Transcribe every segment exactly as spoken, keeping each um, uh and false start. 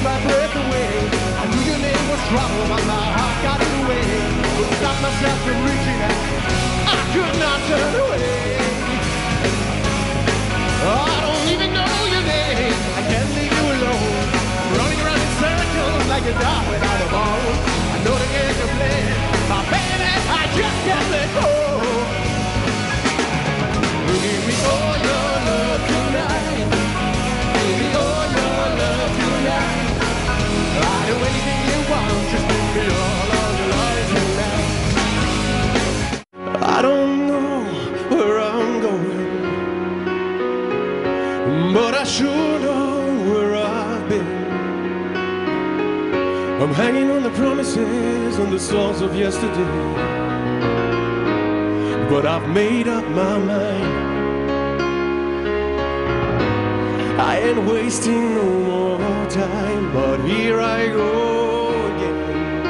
my breath away. I knew your name was trouble, but my heart got in the way. Couldn't stop myself from reaching out. I could not turn away. Oh, I don't even know your name. I can't leave you alone. I'm running around in circles like a dog without a bone. I know the game you're playing, my baby, I just can't let go. Give me all your love tonight. Give me all your love tonight. I'll do anything you want, just give me all of your love tonight. I don't know where I'm going, but I sure know where I've been. I'm hanging on the promises and the songs of yesterday, but I've made up my mind. I ain't wasting no more time, but here I go again.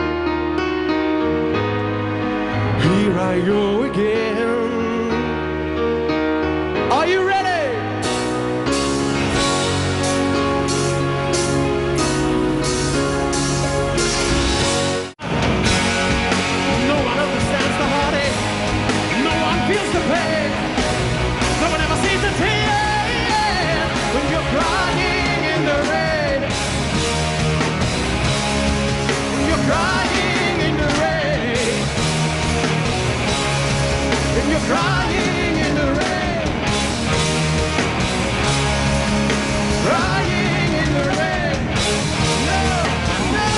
Here I go again. Are you ready? No one understands the heartache. No one feels the pain. No one ever sees the tear when you're crying in the rain. When you're crying in the rain. When you're crying in the rain. Crying in the rain. No, no.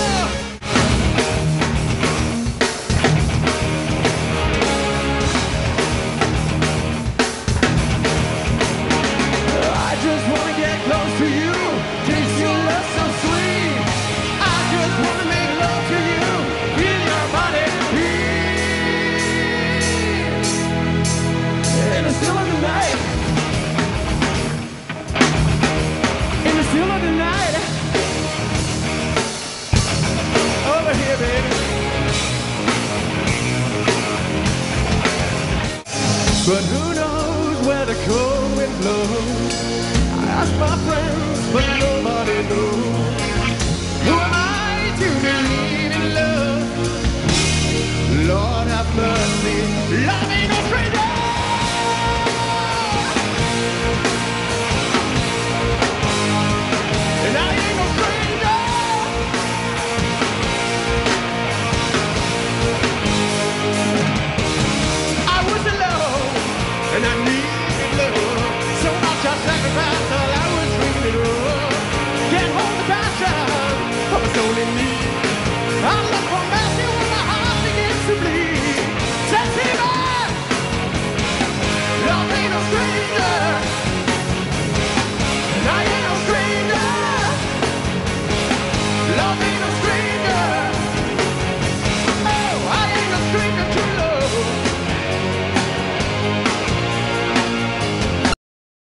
I just wanna get close to you, taste your love so sweet. I just wanna make love to you, feel your body beat. In the still of the night, in the still of the night, over here, baby. But who knows where the cold wind blows? I ask my friends, but nobody knows. Who am I to believe in love? Lord have mercy, Lord